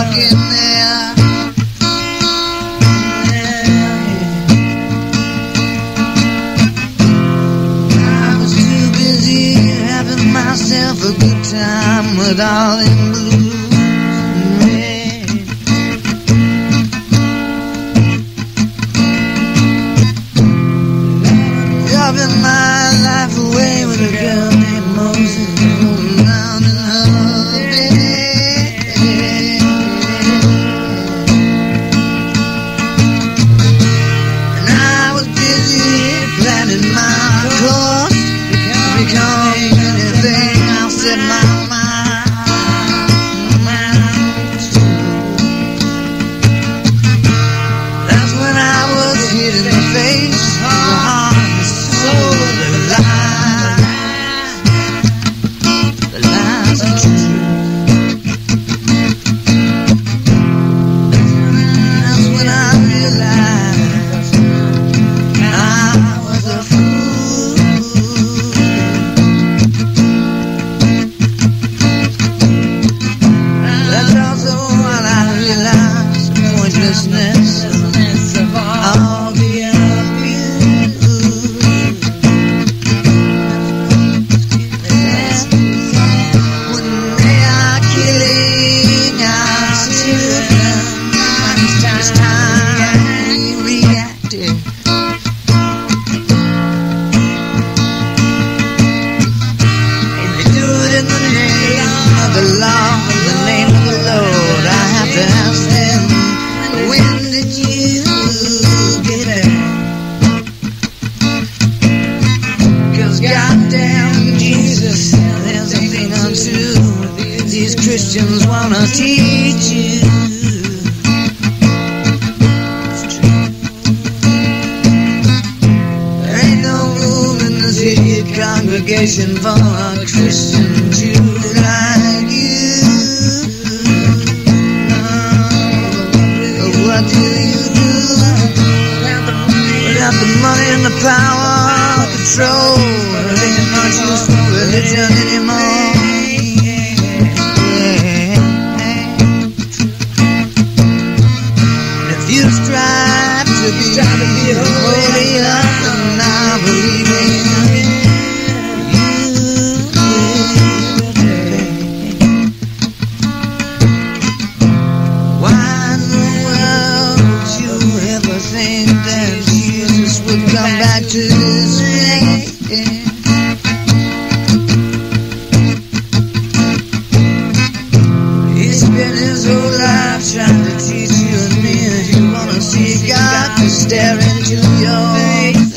getting there. I was too busy having myself a good time with all them blues. Loving my life away with a girl named Moses, rolling around in her bed. And I was busy planning my course to become anything I set my mind to. That's when I was hit in the face. Christians wanna teach you. There ain't no room in this idiot congregation for a Christian Jew like you. What do you do without the money and the power, control? Religion not used for religion anymore. You strive to be holy enough, and I believe in you. Why in the world would you ever think that Jesus would come back to this place? He spent his whole life trying to teach you and me. See God to stare into your face.